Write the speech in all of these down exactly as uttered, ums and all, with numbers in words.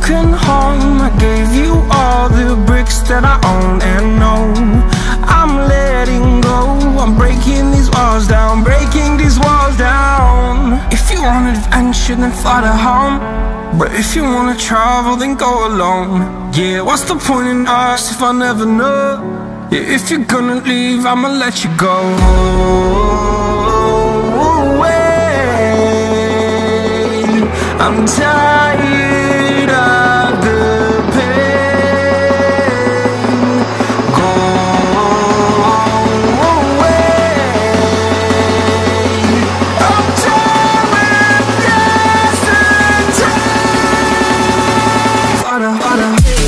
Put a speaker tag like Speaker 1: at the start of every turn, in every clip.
Speaker 1: broken home. I gave you all the bricks that I own and know. I'm letting go, I'm breaking these walls down, breaking these walls down. If you want adventure, then fly to home. But if you wanna travel, then go alone. Yeah, what's the point in us if I never know? Yeah, if you're gonna leave, I'ma let you go. I'm tired of the pain. Go away. I'm tired of yesterday. Harder, harder.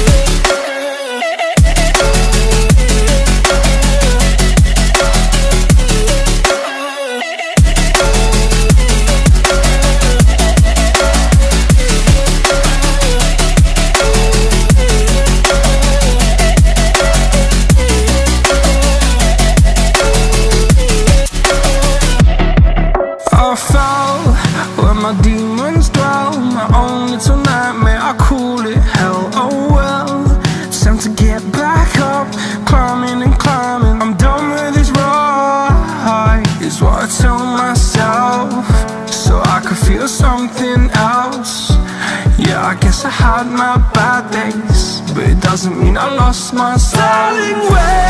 Speaker 1: My demons dwell, my own little nightmare, I call it hell. Oh well, it's time to get back up, climbing and climbing. I'm done with this ride, is what I tell myself, so I could feel something else. Yeah, I guess I had my bad days, but it doesn't mean I lost my styling way.